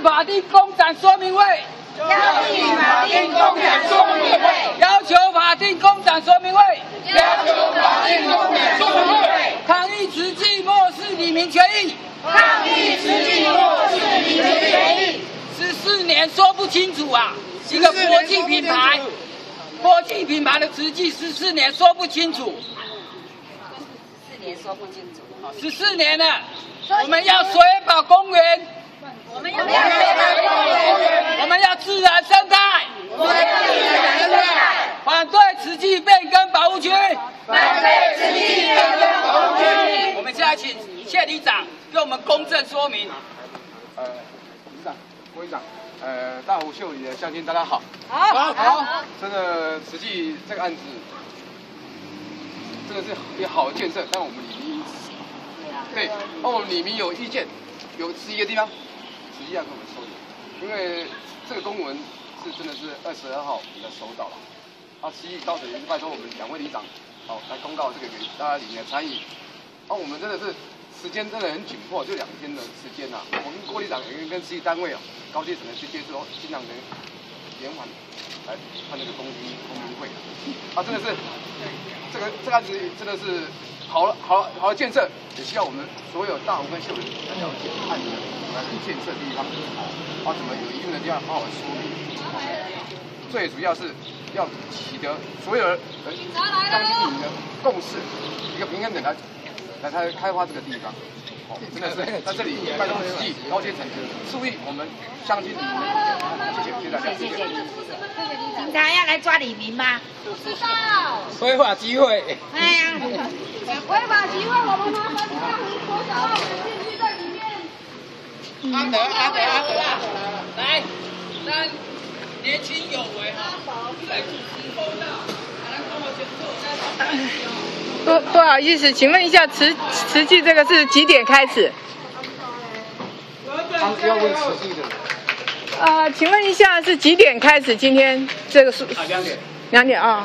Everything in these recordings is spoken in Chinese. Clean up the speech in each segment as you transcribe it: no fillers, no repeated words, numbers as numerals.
法定公展说明会， 邀请法定公展说明会， 要求法定公展说明会， 要求法定公展说明会， 抗议慈济漠视李明权益， 抗议慈济漠视李明权益。 14年说不清楚啊！一个国际品牌，国际品牌的慈济14年说不清楚，14年说不清楚，14年了，我们要水保公园，我们要自然生态，反对慈济变更保护区， 反对慈济变更保护区。 我们现在请谢里长给我们公正说明。 里长、郭里长，大湖秀里的乡亲大家好。 好。 真的，慈济这个案子真的是一个好的建设，但我们李明对，我们李明有意见，有质疑的地方，慈济要跟我们说明，因为这个公文是真的是22号的手稿了，慈济到底拜托我们2位里长，来公告这个给大家里面的参与，我们真的是。时间真的很紧迫，就2天的时间呐。我们郭里长也跟慈济单位高阶层的去接触，尽量能延缓来办这个公民会。真的是这个案子真的是好的建设，也希望我们所有大湖跟秀里来了解案子来建设的地方，怎么有疑问的地方好好说明。最主要是要取得所有人乡亲里的共识，一个平衡点来开发这个地方，真的是在这里拜托慈济高阶层注意我们乡亲里面的意见，谢谢大家，谢谢。 警察要来抓李明吗？ 不知道。 非法集会。 哎呀， 违法集会，我们麻烦你让国小老师进去在里面。 阿德，来，3年轻有为在主持公道，来跟我先做。 不好意思，请问一下慈济这个是几点开始？ 要问慈济的。 请问一下是几点开始？今天这个是 2点。 2点啊。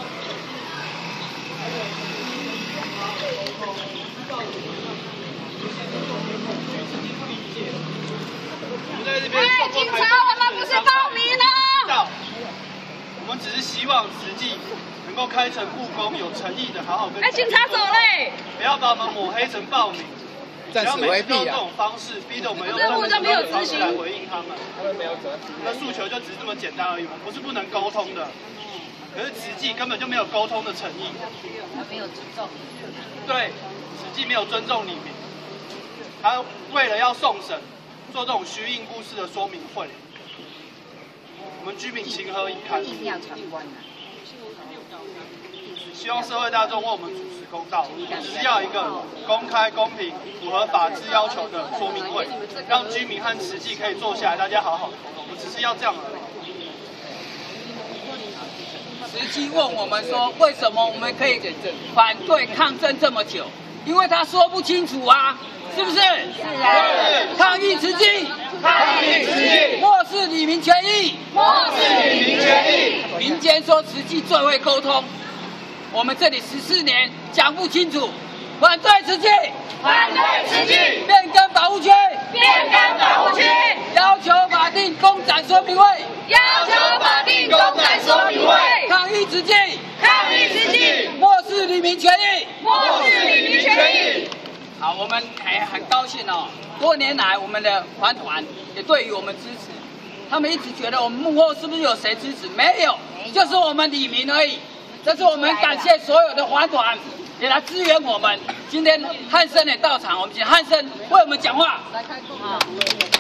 警察，我们不是报名了。 我们只是希望慈济能够开诚布公、有诚意的好好跟。 警察走嘞！ 不要把我们抹黑成暴民， 暂时回避用这种方式逼着我们用这种方式来回应他们。 没有责。 那诉求就只是这么简单而已，我们不是不能沟通的。可是慈济根本就没有沟通的诚意， 没有尊重。 对，慈济没有尊重李明，他为了要送审，做这种虚应故事的说明会。我们居民情何以堪？ 硬要闯关啊！ 希望社会大众为我们主持公道，只是要一个公开、公平、符合法治要求的说明会，让居民和慈济可以坐下来，大家好好沟通。我只是要这样而已。 慈济问我们说，为什么我们可以反对抗争这么久？因为他说不清楚啊，是不是？ 是啊。 抗议慈济。 抗议慈济， 漠视李明权益， 漠视李明权益。 民间说慈济最会沟通，我们这里14年讲不清楚，反对慈济， 反对慈济， 变更保护区， 变更保护区， 要求法定公展说明会， 要求法定公展说明会， 抗议慈济， 抗议慈济， 漠视李明权益， 漠视李明权益。 好，我们很高兴哦。多年来，我们的环团也对于我们支持，他们一直觉得我们幕后是不是有谁支持？没有，就是我们李明而已。这是我们感谢所有的环团也来支援我们。今天汉生也到场，我们请汉生为我们讲话。来开